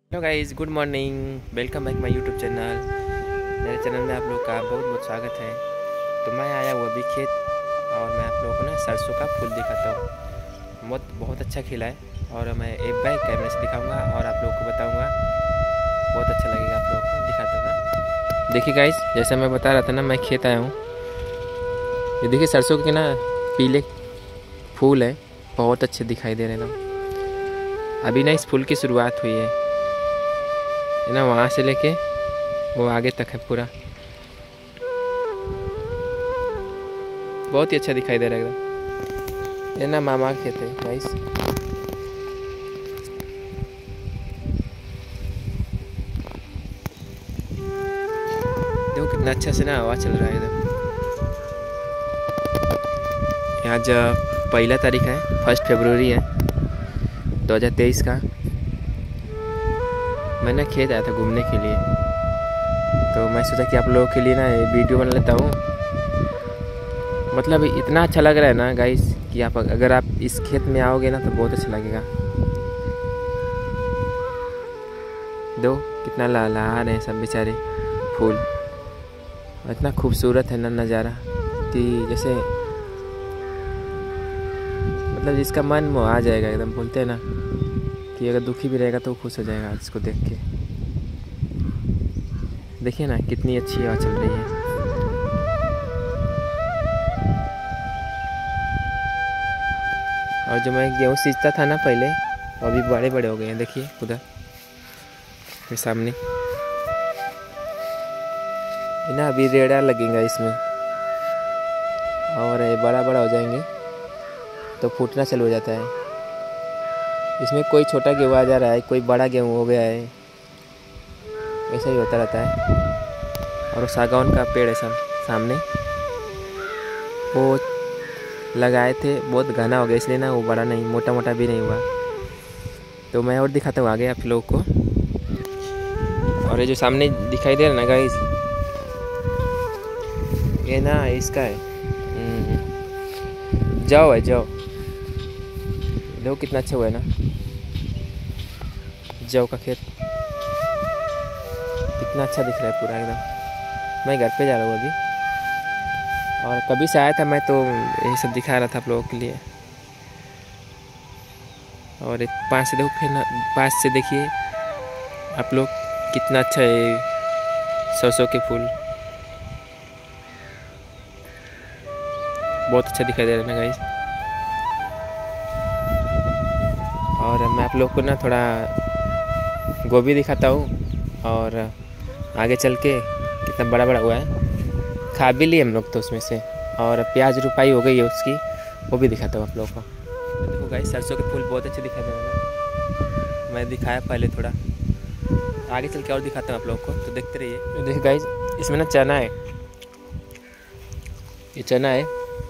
Hello guys, good morning. Welcome back my YouTube channel. मेरे channel में आप लोग का बहुत बहुत स्वागत है। तो मैं आया हूँ अभी खेत और मैं आप लोगों को ना सरसों का फूल दिखाता हूँ। बहुत अच्छा खिला है और मैं एक बैक कैमरे से दिखाऊंगा और आप लोगों को बताऊंगा। बहुत अच्छा लगेगा आप लोगों को, दिखाता हूँ ना। देखिए गाइस, जैसा मैं बता रहा था ना, मैं खेत आया हूँ। ये देखिए सरसों के ना पीले फूल है, बहुत अच्छे दिखाई दे रहे हैं ना। अभी ना इस फूल की शुरुआत हुई है ना, वहाँ से लेके वो आगे तक है पूरा। बहुत ही अच्छा दिखाई दे रहा है एकदम। ये ना मामा के खेत है गाइस। देखो कितना अच्छा से ना हवा चल रहा है एकदम। आज 1 तारीख है, 1 फरवरी है 2023 का। मैं ना खेत आया था घूमने के लिए, तो मैं सोचा कि आप लोगों के लिए ना ये वीडियो बना लेता हूँ। मतलब इतना अच्छा लग रहा है ना गाइस कि अगर आप इस खेत में आओगे ना तो बहुत अच्छा लगेगा। दो कितना लहलहा रहे हैं सब बेचारे फूल। इतना खूबसूरत है ना नज़ारा कि जैसे मतलब जिसका मन वो आ जाएगा एकदम। बोलते हैं ना कि अगर दुखी भी रहेगा तो वो खुश हो जाएगा इसको देख के। देखिए ना कितनी अच्छी हवा चल रही है। और जो मैं गेहूँ सींचता था ना पहले, वो अभी बड़े बड़े हो गए हैं। देखिए उधर मेरे सामने ना अभी रेड़ा लगेगा इसमें और ये बड़ा बड़ा हो जाएंगे तो फूटना चालू हो जाता है। इसमें कोई छोटा गेहूँ आ जा रहा है, कोई बड़ा गेहूँ हो गया है, ऐसा ही होता रहता है। और वो सागौन का पेड़ है सामने, वो लगाए थे, बहुत घना हो गया इसलिए ना वो बड़ा नहीं, मोटा मोटा भी नहीं हुआ। तो मैं और दिखाता हूँ आगे आप लोगों को। और ये जो सामने दिखाई दे रहा है ना गाइस, ये ना इसका है जौ है, जौ। देखो कितना अच्छा हुआ है ना जौ का खेत, कितना अच्छा दिख रहा है पूरा एकदम। मैं घर पे जा रहा हूँ अभी, और कभी से आया था मैं तो यही सब दिखा रहा था आप लोगों के लिए। और पास से देखो, फिर पास से देखिए आप लोग कितना अच्छा है सरसों के फूल। बहुत अच्छा दिखाई दे रहा है ना गाइस। और मैं आप लोग को ना थोड़ा गोभी दिखाता हूँ और आगे चल के कितना बड़ा बड़ा हुआ है। खा भी लिए हम लोग तो उसमें से, और प्याज रुपाई हो गई है उसकी, वो भी दिखाता हूँ आप लोगों को। देखो गाइस, सरसों के फूल बहुत अच्छे दिखाई दे रहे हैं। मैं दिखाया पहले, थोड़ा आगे चल के और दिखाता हूँ आप लोगों को, तो देखते रहिए। देखिए गाइस, इसमें ना चना है, ये चना है।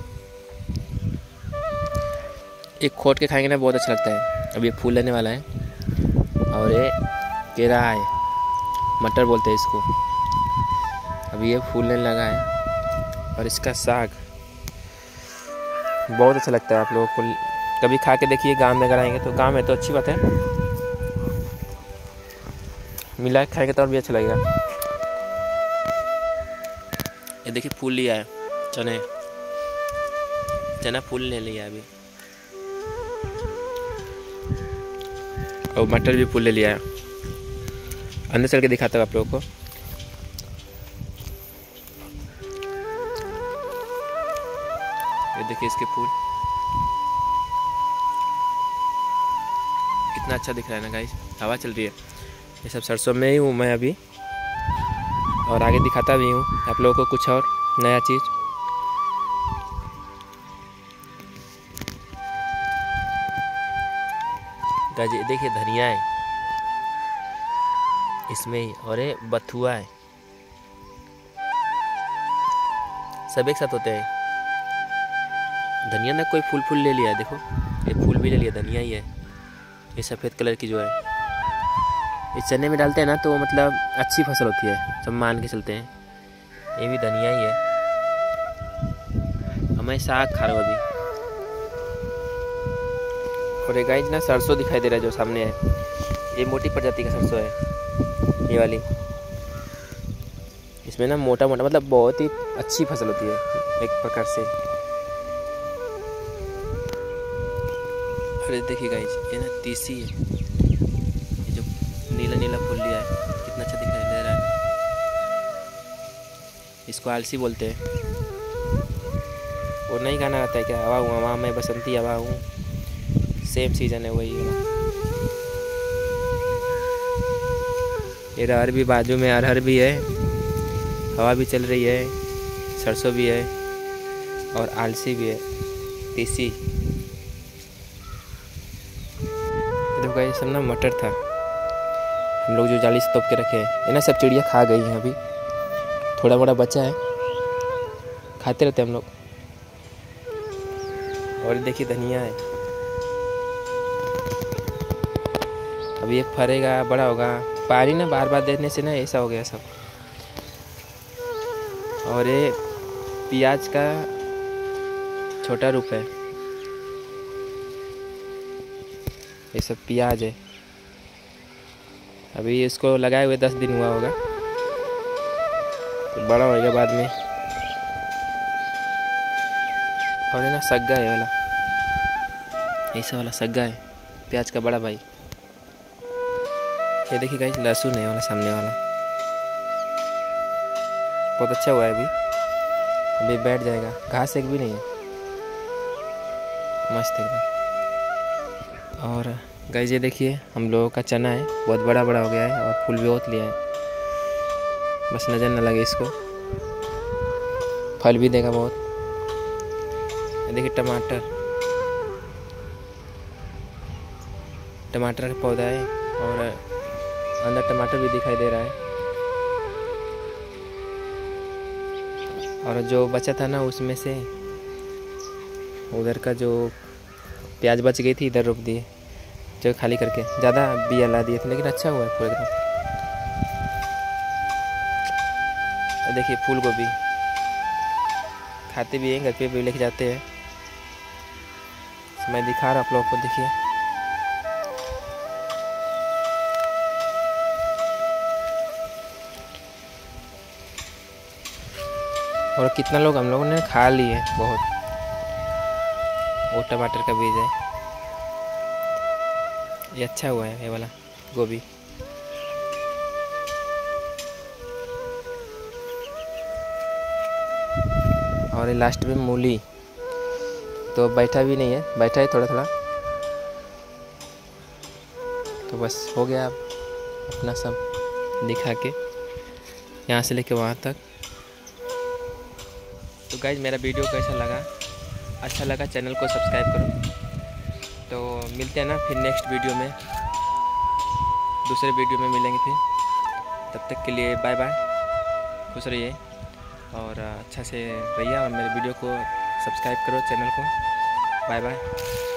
एक खोट के खाएंगे ना बहुत अच्छा लगता है। अब ये फूल लेने वाला है। और ये केरा है, मटर बोलते हैं इसको। अभी ये फूल लेने लगा है। और इसका साग बहुत अच्छा लगता है। आप लोगों को कभी खा के देखिए, गांव में अगर आएंगे तो। गांव में तो अच्छी बात है, मिला के खाएंगे तो और भी अच्छा लगेगा। ये देखिए फूल लिया है, चना फूल ले लिया अभी, और मटर भी फूल ले लिया है। अंदर चल के दिखाता हूँ आप लोगों को। ये देखिए इसके फूल कितना अच्छा दिख रहा है ना गाइस। हवा चल रही है, ये सब सरसों में ही हूँ मैं अभी, और आगे दिखाता भी हूँ आप लोगों को कुछ और नया चीज़। गाजी देखिए धनिया है इसमें ही, और ये बथुआ है, सब एक साथ होते हैं। धनिया ना कोई फूल ले लिया है, देखो ये फूल भी ले लिया, धनिया ही है। ये सफ़ेद कलर की जो है, ये चने में डालते हैं ना तो मतलब अच्छी फसल होती है, सब मान के चलते हैं। ये भी धनिया ही है। और मैं साग खा रहा हूँ अभी। और ये गाइस ना सरसों दिखाई दे रहा है जो सामने है, ये मोटी प्रजाति का सरसों है, ये वाली। इसमें ना मोटा मोटा मतलब बहुत ही अच्छी फसल होती है एक प्रकार से। अरे देखिए गाइस, ये ना तीसी है, ये जो नीला नीला फूल लिया है कितना अच्छा दिखाई दे रहा है। इसको आलसी बोलते हैं। वो नहीं गाना आता है क्या, हवा हूँ हवा मैं बसंती हवा हूँ, सेम सीजन है वही है। ये अरहर भी बाजू में, अरहर भी है, हवा भी चल रही है, सरसों भी है और आलसी भी है, तीसी। देखो ये सब ना मटर था, हम लोग जो जाली से तोप के रखे हैं, ये ना सब चिड़िया खा गई हैं। अभी थोड़ा मोड़ा बचा है, खाते रहते हम लोग। और देखिए धनिया है, अभी एक फरेगा, बड़ा होगा। पानी ना बार बार देने से ना ऐसा हो गया सब। और ये प्याज का छोटा रूप है, ये सब प्याज है। अभी इसको लगाए हुए 10 दिन हुआ होगा, तो बड़ा होएगा बाद में। और ये ना सग्गा है वाला, ऐसा वाला सग्गा है, प्याज का बड़ा भाई। ये देखिए गाइस, लहसुन है वाला सामने वाला, बहुत अच्छा हुआ है। अभी बैठ जाएगा, घास एक भी नहीं है, मस्त एकदम। और गाइस ये देखिए, हम लोगों का चना है, बहुत बड़ा बड़ा हो गया है और फूल भी बहुत लिया है। बस नज़र न लगे इसको, फल भी देगा बहुत। ये देखिए टमाटर, टमाटर का पौधा है और अंदर टमाटर भी दिखाई दे रहा है। और जो बचा था ना, उसमें से उधर का जो प्याज बच गई थी, इधर रोप दिए, जो खाली करके ज़्यादा बिया ला दिए थे, लेकिन अच्छा हुआ है पूरा एकदम। देखिए फूल गोभी खाते भी हैं, घर पे भी लेके जाते हैं। मैं दिखा रहा आप लोगों को, देखिए और कितना लोग हम लोगों ने खा लिए बहुत। वो टमाटर का बीज है, ये अच्छा हुआ है, ये वाला गोभी। और ये लास्ट में मूली, तो बैठा भी नहीं है, बैठा है थोड़ा थोड़ा। तो बस हो गया अपना सब दिखा के, यहाँ से लेके वहाँ तक। तो गाइज मेरा वीडियो कैसा लगा, अच्छा लगा चैनल को सब्सक्राइब करो। तो मिलते हैं ना फिर नेक्स्ट वीडियो में, दूसरे वीडियो में मिलेंगे फिर। तब तक के लिए बाय बाय, खुश रहिए और अच्छा से रहिए और मेरे वीडियो को सब्सक्राइब करो चैनल को। Bye bye.